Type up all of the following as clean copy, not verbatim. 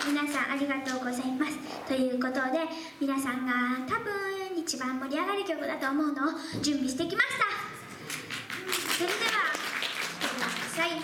皆さんありがとうございます。ということで、皆さんが多分一番盛り上がる曲だと思うのを準備してきました。それでは聴いてください。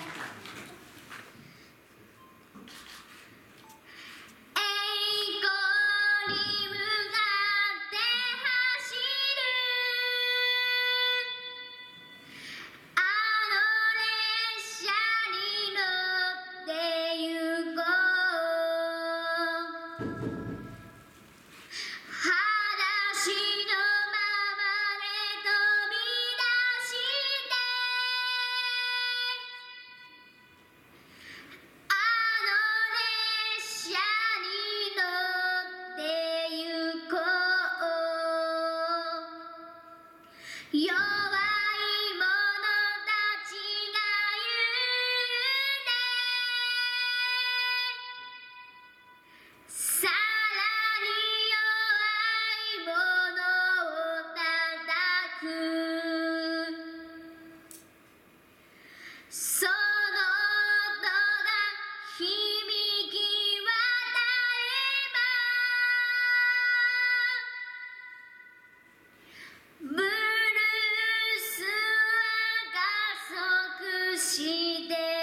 して